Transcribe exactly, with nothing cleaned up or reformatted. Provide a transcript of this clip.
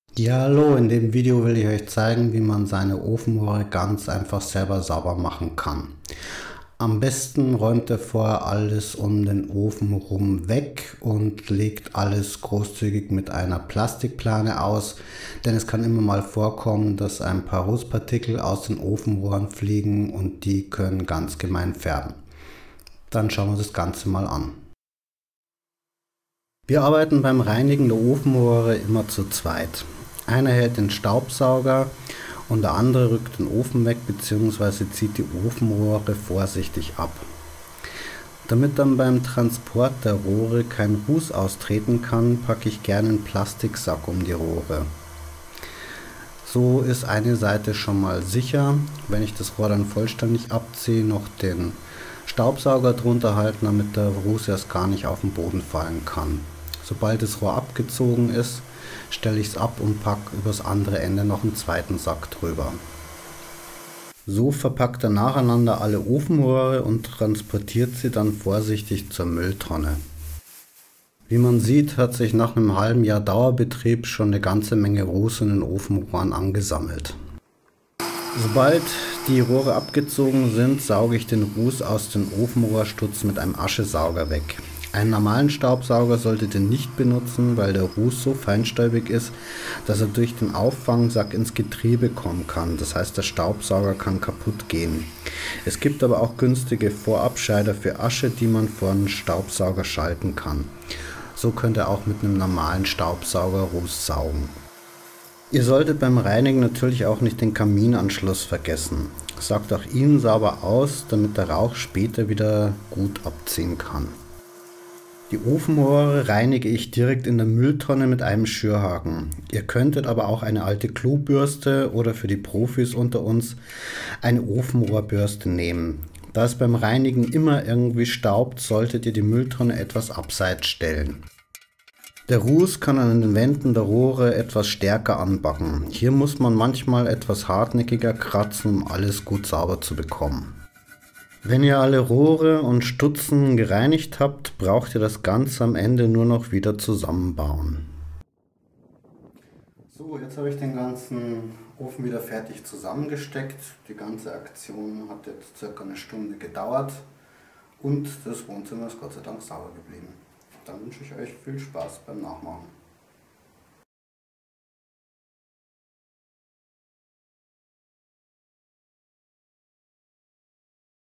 Ja, hallo, in dem Video will ich euch zeigen, wie man seine Ofenrohre ganz einfach selber sauber machen kann. Am besten räumt ihr vorher alles um den Ofen rum weg und legt alles großzügig mit einer Plastikplane aus, denn es kann immer mal vorkommen, dass ein paar Rußpartikel aus den Ofenrohren fliegen und die können ganz gemein färben. Dann schauen wir uns das Ganze mal an. Wir arbeiten beim Reinigen der Ofenrohre immer zu zweit. Einer hält den Staubsauger und der andere rückt den Ofen weg bzw. zieht die Ofenrohre vorsichtig ab. Damit dann beim Transport der Rohre kein Ruß austreten kann, packe ich gerne einen Plastiksack um die Rohre. So ist eine Seite schon mal sicher. Wenn ich das Rohr dann vollständig abziehe, noch den Staubsauger drunter halten, damit der Ruß erst gar nicht auf den Boden fallen kann. Sobald das Rohr abgezogen ist, stelle ich es ab und packe übers andere Ende noch einen zweiten Sack drüber. So verpackt er nacheinander alle Ofenrohre und transportiert sie dann vorsichtig zur Mülltonne. Wie man sieht, hat sich nach einem halben Jahr Dauerbetrieb schon eine ganze Menge Ruß in den Ofenrohren angesammelt. Sobald die Rohre abgezogen sind, sauge ich den Ruß aus dem Ofenrohrstutz mit einem Aschesauger weg. Einen normalen Staubsauger solltet ihr nicht benutzen, weil der Ruß so feinstäubig ist, dass er durch den Auffangsack ins Getriebe kommen kann. Das heißt, der Staubsauger kann kaputt gehen. Es gibt aber auch günstige Vorabscheider für Asche, die man vor einen Staubsauger schalten kann. So könnt ihr auch mit einem normalen Staubsauger Ruß saugen. Ihr solltet beim Reinigen natürlich auch nicht den Kaminanschluss vergessen. Saugt auch ihn sauber aus, damit der Rauch später wieder gut abziehen kann. Die Ofenrohre reinige ich direkt in der Mülltonne mit einem Schürhaken. Ihr könntet aber auch eine alte Klobürste oder für die Profis unter uns eine Ofenrohrbürste nehmen. Da es beim Reinigen immer irgendwie staubt, solltet ihr die Mülltonne etwas abseits stellen. Der Ruß kann an den Wänden der Rohre etwas stärker anbacken. Hier muss man manchmal etwas hartnäckiger kratzen, um alles gut sauber zu bekommen. Wenn ihr alle Rohre und Stutzen gereinigt habt, braucht ihr das Ganze am Ende nur noch wieder zusammenbauen. So, jetzt habe ich den ganzen Ofen wieder fertig zusammengesteckt. Die ganze Aktion hat jetzt circa eine Stunde gedauert und das Wohnzimmer ist Gott sei Dank sauber geblieben. Dann wünsche ich euch viel Spaß beim Nachmachen.